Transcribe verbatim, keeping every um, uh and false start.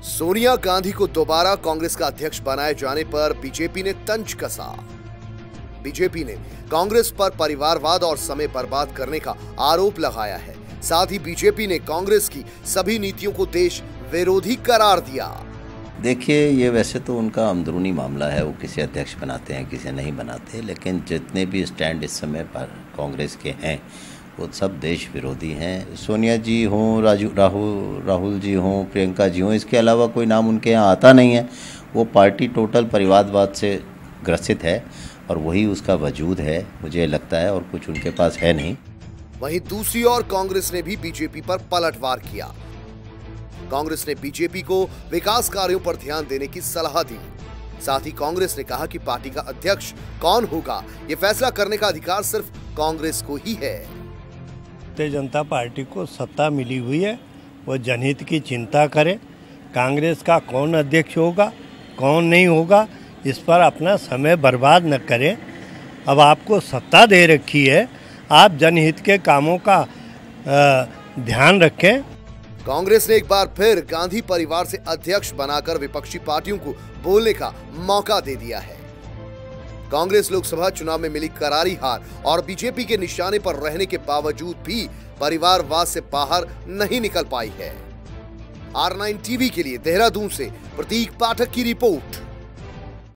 सोनिया गांधी को दोबारा कांग्रेस का अध्यक्ष बनाए जाने पर बीजेपी ने तंज कसा। बीजेपी ने कांग्रेस पर परिवारवाद और समय बर्बाद करने का आरोप लगाया है। साथ ही बीजेपी ने कांग्रेस की सभी नीतियों को देश विरोधी करार दिया। देखिए, ये वैसे तो उनका अंदरूनी मामला है, वो किसे अध्यक्ष बनाते हैं किसे नहीं बनाते, लेकिन जितने भी स्टैंड इस समय पर कांग्रेस के हैं वो सब देश विरोधी हैं। सोनिया जी हों, राजू राहुल राहुल जी हों, प्रियंका जी हों, इसके अलावा कोई नाम उनके यहाँ आता नहीं है। वो पार्टी टोटल परिवारवाद से ग्रसित है और वही उसका वजूद है, मुझे लगता है, और कुछ उनके पास है नहीं। वहीं दूसरी ओर कांग्रेस ने भी बीजेपी पर पलटवार किया। कांग्रेस ने बीजेपी को विकास कार्यों पर ध्यान देने की सलाह दी। साथ ही कांग्रेस ने कहा कि पार्टी का अध्यक्ष कौन होगा, ये फैसला करने का अधिकार सिर्फ कांग्रेस को ही है। भारतीय जनता पार्टी को सत्ता मिली हुई है, वो जनहित की चिंता करे। कांग्रेस का कौन अध्यक्ष होगा कौन नहीं होगा इस पर अपना समय बर्बाद न करें। अब आपको सत्ता दे रखी है, आप जनहित के कामों का ध्यान रखें। कांग्रेस ने एक बार फिर गांधी परिवार से अध्यक्ष बनाकर विपक्षी पार्टियों को बोलने का मौका दे दिया है। कांग्रेस लोकसभा चुनाव में मिली करारी हार और बीजेपी के निशाने पर रहने के बावजूद भी परिवारवाद से बाहर नहीं निकल पाई है। आर नाइन टीवी के लिए देहरादून से प्रतीक पाठक की रिपोर्ट।